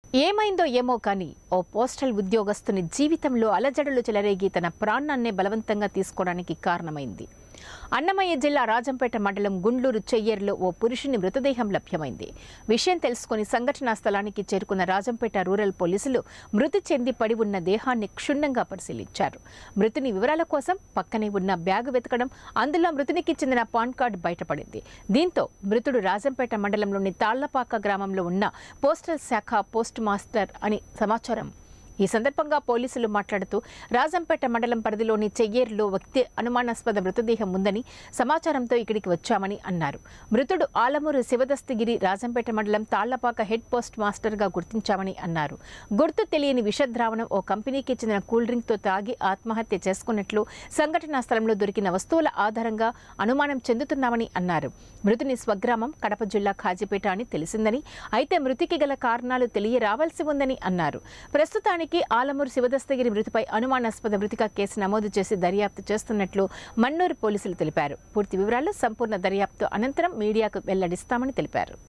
ఏమైందో ఏమో కానీ ఓ పోస్టల్ ఉద్యోగస్తుని జీవితంలో అలజడులు చెలరేగి తన ప్రాణాన్నే బలవంతంగా తీసుకోవడానికి కారణమైంది. అన్నమయ్య జిల్లా రాజంపేట మండలం గుండ్లూరు చెయ్యేరులో ఓ పురుషుని మృతదేహం లభ్యమైంది. విషయం తెలుసుకుని సంఘటనా స్థలానికి చేరుకున్న రాజంపేట రూరల్ పోలీసులు మృతి చెంది పడి ఉన్న దేహాన్ని క్షుణ్ణంగా పరిశీలించారు. మృతుని వివరాల కోసం పక్కనే ఉన్న బ్యాగు వెతకడం, అందులో మృతునికి చెందిన పాన్ కార్డు బయటపడింది. దీంతో మృతుడు రాజంపేట మండలంలోని తాళ్లపాక గ్రామంలో ఉన్న పోస్టల్ శాఖ పోస్ట్ మాస్టర్ అని సమాచారం. ఈ సందర్భంగా పోలీసులు మాట్లాడుతూ రాజంపేట మండలం పరిధిలోని చెయ్యేరులో వ్యక్తి అనుమానాస్పద మృతదేహం ఉందని సమాచారంతో ఇక్కడికి వచ్చామని అన్నారు. మృతుడు ఆలమూరు శివదస్తగిరి రాజంపేట మండలం తాళ్లపాక హెడ్ పోస్ట్ మాస్టర్గా గుర్తించామని అన్నారు. గుర్తు తెలియని విషద్రావణం ఓ కంపెనీకి చెందిన కూల్ డ్రింక్తో తాగి ఆత్మహత్య చేసుకున్నట్లు సంఘటనా స్థలంలో దొరికిన వస్తువుల ఆధారంగా అనుమానం చెందుతున్నామని అన్నారు. మృతుని స్వగ్రామం కడప జిల్లా ఖాజీపేట అని తెలిసిందని, అయితే మృతికి గల కారణాలు తెలియరావాల్సి ఉందని అన్నారు. ప్రస్తుతానికి ఆలమూరు శివదస్తగిరి మృతిపై అనుమానాస్పద మృతిగా కేసు నమోదు చేసి దర్యాప్తు చేస్తున్నట్లు మన్నూరు పోలీసులు తెలిపారు. పూర్తి వివరాలు సంపూర్ణ దర్యాప్తు అనంతరం మీడియాకు వెల్లడిస్తామని తెలిపారు.